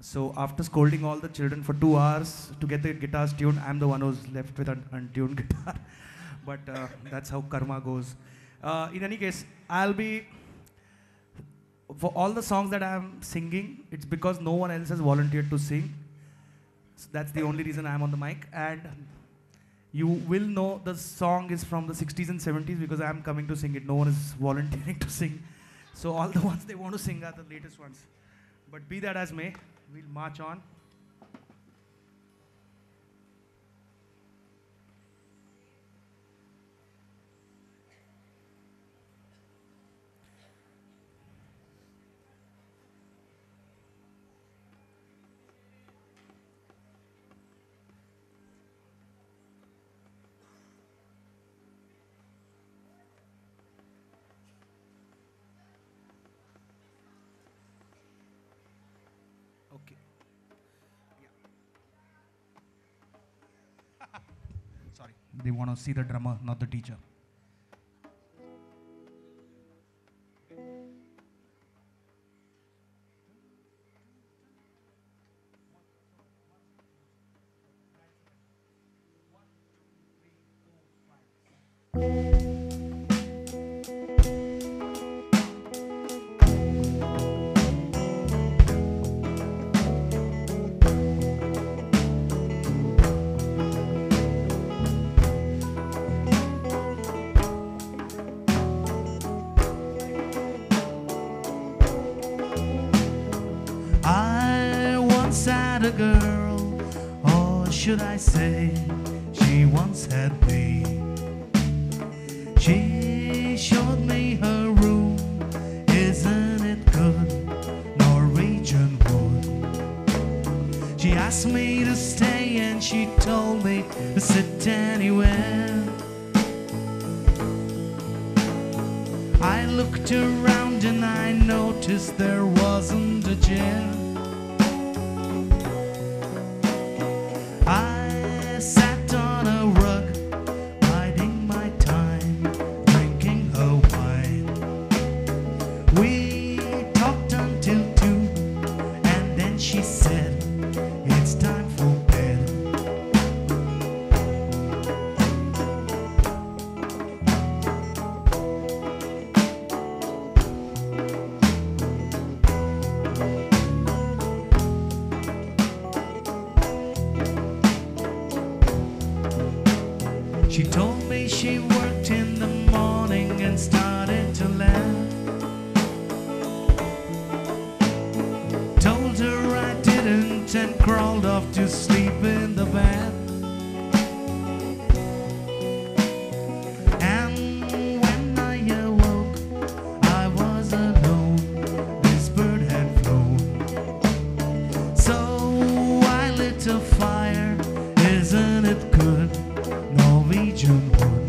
So after scolding all the children for 2 hours to get the guitars tuned, I'm the one who's left with an untuned guitar. But that's how karma goes. In any case, I'll be, for all the songs that I'm singing, it's because no one else has volunteered to sing. So that's the only reason I'm on the mic. And you will know the song is from the 60s and 70s because I'm coming to sing it. No one is volunteering to sing. So all the ones they want to sing are the latest ones. But be that as may, we'll march on. Okay. Yeah. Sorry. They want to see the drummer, not the teacher. I once had a girl, or should I say, she once had me. She showed me her room, isn't it good, Norwegian wood. She asked me to stay and she told me to sit anywhere. I looked around and I noticed there wasn't a chair. I sat on a rug, biding my time, drinking her wine. We talked until 2, and then she said, "It's time for bed." She told me she worked in the morning and started to laugh. Told her I didn't and crawled off to sleep in the bath. And when I awoke, I was alone. This bird had flown. So I lit a fire, isn't it good, Norwegian wood.